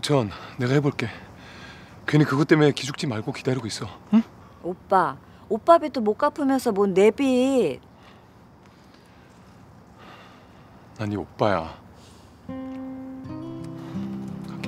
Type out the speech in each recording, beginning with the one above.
전 내가 해볼게. 괜히 그것 때문에 기죽지 말고 기다리고 있어. 응? 오빠 빚도 못 갚으면서 뭔 내 빚. 난 네 오빠야. 갈게.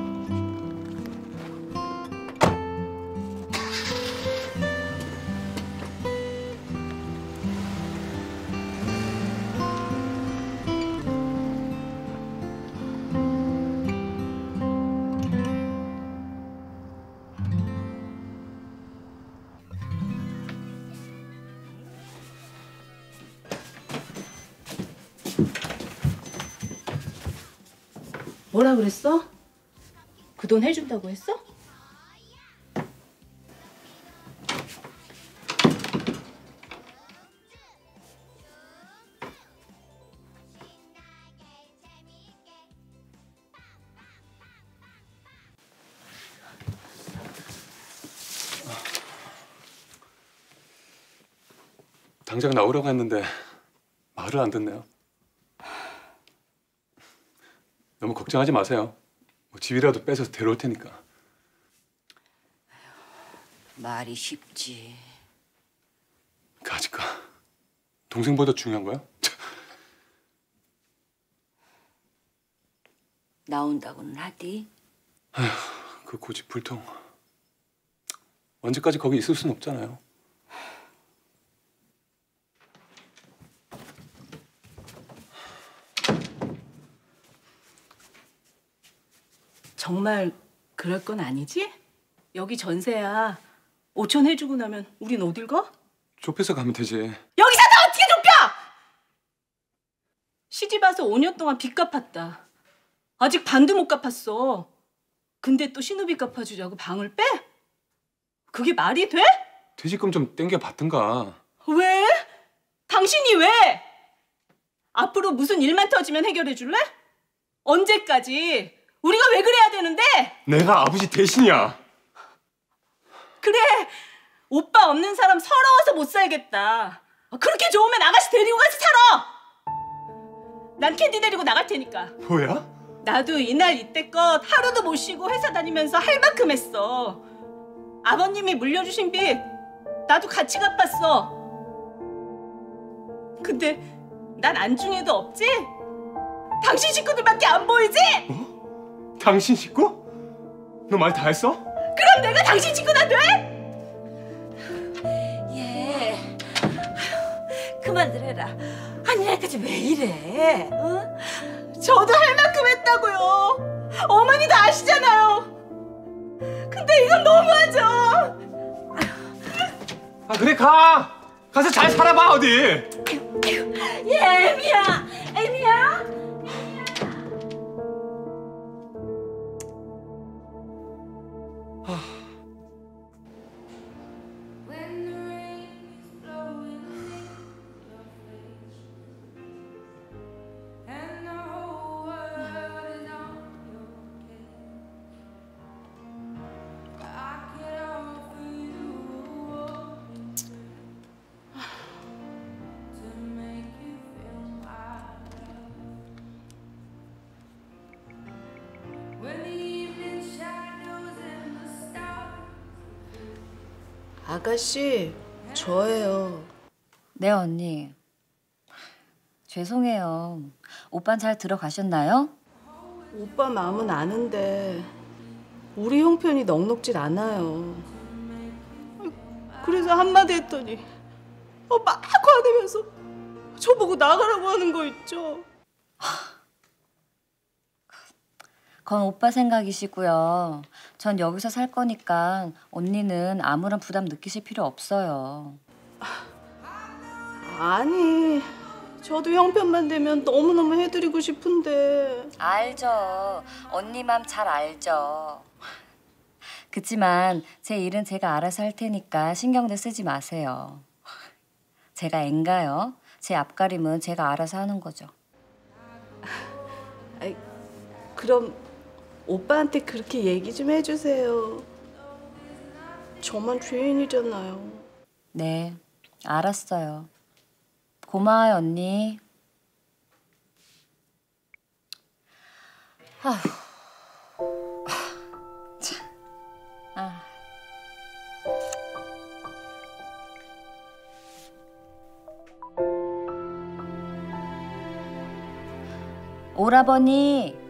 뭐라 그랬어? 그 돈 해준다고 했어? 당장 나오라고 했는데 말을 안 듣네요. 너무 걱정하지 마세요. 뭐 집이라도 뺏어서 데려올 테니까. 말이 쉽지. 가지까 동생보다 중요한 거야? 나온다고는 하디. 아휴, 그 고집불통. 언제까지 거기 있을 순 없잖아요. 정말 그럴 건 아니지? 여기 전세야. 5천 해주고 나면 우린 어딜 가? 좁혀서 가면 되지. 여기서 다 어떻게 좁혀! 시집 와서 5년 동안 빚 갚았다. 아직 반도 못 갚았어. 근데 또 신우빚 갚아주자고 방을 빼? 그게 말이 돼? 퇴직금 좀 땡겨 받든가. 왜? 당신이 왜? 앞으로 무슨 일만 터지면 해결해 줄래? 언제까지? 우리가 왜 그래야 되는데? 내가 아버지 대신이야. 그래, 오빠 없는 사람 서러워서 못 살겠다. 그렇게 좋으면 아가씨 데리고 가서 살아. 난 캔디 데리고 나갈 테니까. 뭐야? 나도 이날 이때껏 하루도 못 쉬고 회사 다니면서 할 만큼 했어. 아버님이 물려주신 빚 나도 같이 갚았어. 근데 난 안중에도 없지? 당신 식구들밖에 안 보이지? 뭐? 당신 식구? 너 말 다 했어? 그럼 내가 당신 식구나 돼? 예. 그만들 해라. 아니 애까지 왜 이래? 응? 저도 할 만큼 했다고요. 어머니도 아시잖아요. 근데 이건 너무하죠. 아 그래 가. 가서 잘 살아봐 어디. 예, 애미야. 아가씨, 저예요. 네 언니. 죄송해요. 오빤 잘 들어가셨나요? 오빠 마음은 아는데 우리 형편이 넉넉질 않아요. 그래서 한마디 했더니 막 화내면서 저보고 나가라고 하는 거 있죠. 그건 오빠 생각이시고요. 전 여기서 살 거니까 언니는 아무런 부담 느끼실 필요 없어요. 아니, 저도 형편만 되면 너무너무 해드리고 싶은데. 알죠. 언니 맘 잘 알죠. 그치만 제 일은 제가 알아서 할 테니까 신경도 쓰지 마세요. 제가 앵가요. 제 앞가림은 제가 알아서 하는 거죠. 그럼 오빠한테 그렇게 얘기 좀 해주세요. 저만 죄인이잖아요. 네, 알았어요. 고마워요, 언니. 아휴. 오라버니.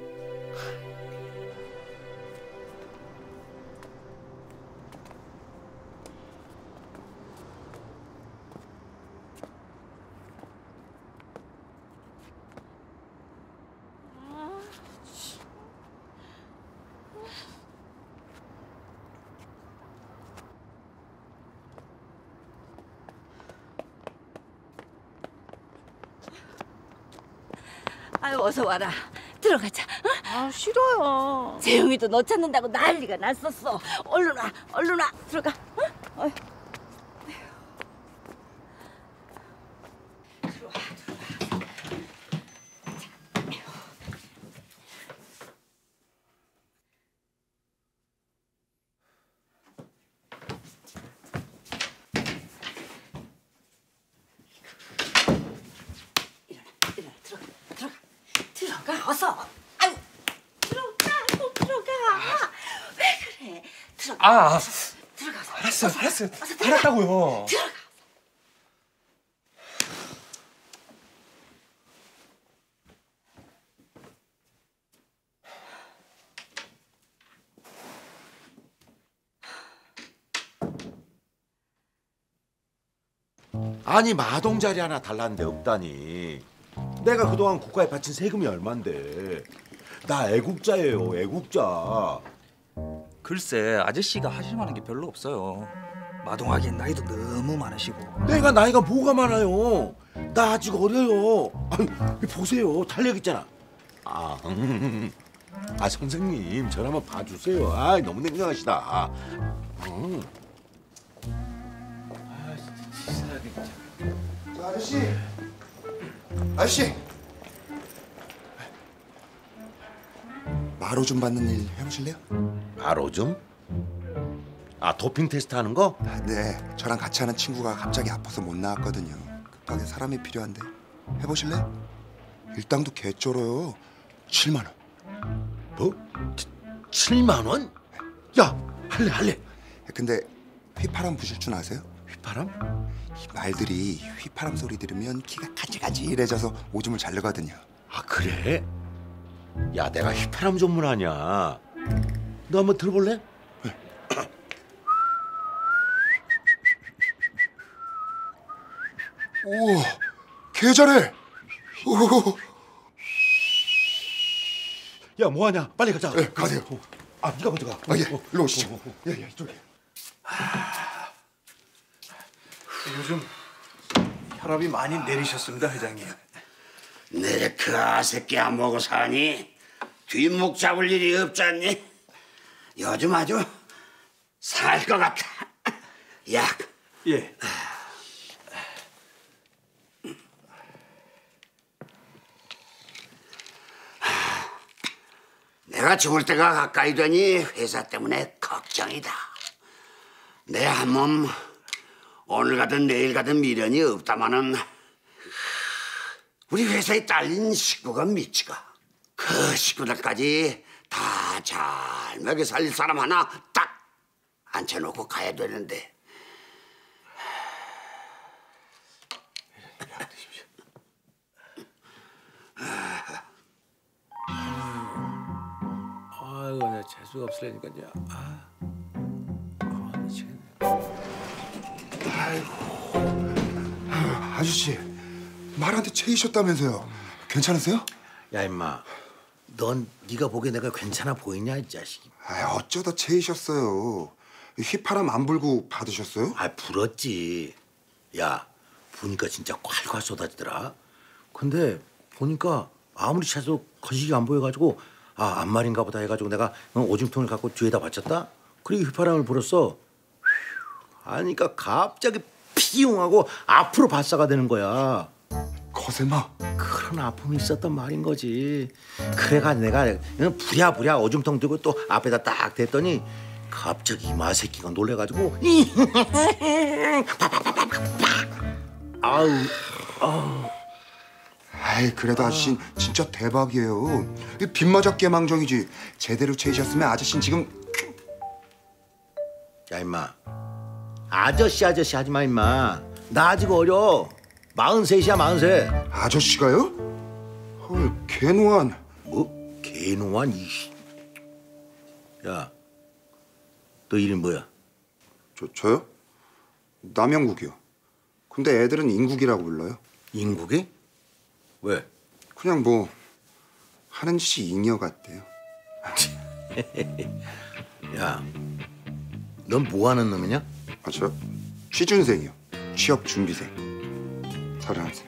아유 어서 와라. 들어가자. 어? 아 싫어요. 재영이도 너 찾는다고 난리가 났었어. 얼른 와, 얼른 와. 들어가. 어? 어휴. 들어와, 들어와. 일어나, 들어가, 어서. 아유, 꼭 들어가. 왜 그래? 들어가. 들어가서. 알았어요. 알았다고요. 들어가. 아니 마동자리 하나 달라는데 없다니. 내가 그동안 국가에 바친 세금이 얼만데. 나 애국자예요, 애국자. 글쎄 아저씨가 하실 만한 게 별로 없어요. 마동하기엔 나이도 너무 많으시고. 내가 나이가 뭐가 많아요. 나 아직 어려요. 아니, 보세요, 달력 있잖아. 아 선생님 저 한번 봐주세요. 아 너무 냉정하시다. 아저씨 마로 좀 받는 일 해보실래요? 바로 좀? 아 도핑 테스트 하는 거? 네, 저랑 같이 하는 친구가 갑자기 아파서 못 나왔거든요. 급하게 사람이 필요한데 해보실래요? 일당도 개쩔어요. 7만 원. 뭐? 7만 원? 야 할래. 근데 휘파람 부실 줄 아세요? 휘파람? 이 말들이 휘파람 소리 들으면 키가 가지가지해져서 오줌을 잘 내거든요. 아 그래? 야 내가 휘파람 전문하냐. 너 한번 들어볼래? 오, 개 잘해. 오, 야 뭐하냐 빨리 가자. 네, 가세요. 아 네가 먼저 가. 아, 예, 일로 오시죠. 예, 이쪽에. 요즘 혈압이 많이 내리셨습니다, 회장님. 내 그 아새끼 안 먹고 사니? 뒷목 잡을 일이 없잖니? 요즘 아주 살 것 같아. 약. 예. 내가 죽을 때가 가까이 되니 회사 때문에 걱정이다. 내 한 몸 오늘 가든 내일 가든 미련이 없다마는 우리 회사에 딸린 식구가 미치가. 그 식구들까지 다 잘 먹여 살릴 사람 하나 딱 앉혀놓고 가야 되는데. 아이고, 내가 재수가 없으려니까요. 미치겠네. 아저씨, 말한테 체이셨다면서요. 괜찮으세요? 야 임마 넌 네가 보기에 내가 괜찮아 보이냐 이 자식이. 아, 어쩌다 체이셨어요. 휘파람 안 불고 받으셨어요? 아 불었지. 야 보니까 진짜 콸콸 쏟아지더라. 근데 보니까 아무리 차도 거식이 안 보여가지고 아 안말인가 보다 해가지고 내가 오줌통을 갖고 뒤에다 받쳤다. 그리고 휘파람을 불었어. 하니까 갑자기 피용하고 앞으로 발사가 되는 거야. 거세마. 그런 아픔이 있었단 말인 거지. 그래가 내가 부랴부랴 오줌통 들고 또 앞에다 딱 댔더니 갑자기 이마 새끼가 놀래가지고 아우. 아이, 그래도 아저씨는 진짜 대박이에요. 빗맞아 깨망정이지. 제대로 체이셨으면 아저씨는 지금. 야 임마 아저씨 하지마 임마. 나 아직 어려. 43이야 43. 아저씨가요? 헐, 개노한. 뭐? 개노한 이씨. 야, 너 이름 뭐야? 저요? 남영국이요. 근데 애들은 인국이라고 불러요. 인국이? 왜? 그냥 뭐 하는 짓이 잉여 같대요. 야, 넌 뭐 하는 놈이냐? 아, 저 취준생이요. 취업 준비생. 31살.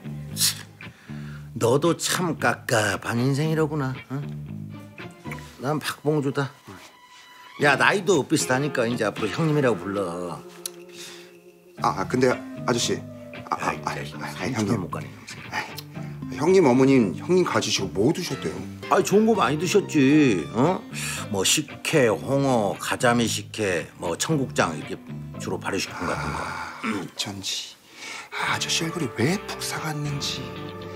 너도 참 깝깝한 인생이로구나. 응? 난 박봉주다. 야, 나이도 비슷하니까 이제 앞으로 형님이라고 불러. 근데 아저씨. 형님 못 가네. 형님 어머님 형님 가지시고 뭐 드셨대요? 좋은 거 많이 드셨지. 뭐 식혜, 홍어, 가자미 식혜, 뭐 청국장 이렇게 주로 발효식품 같은 거. 어쩐지 아저씨 얼굴이 왜 푹 사갔는지.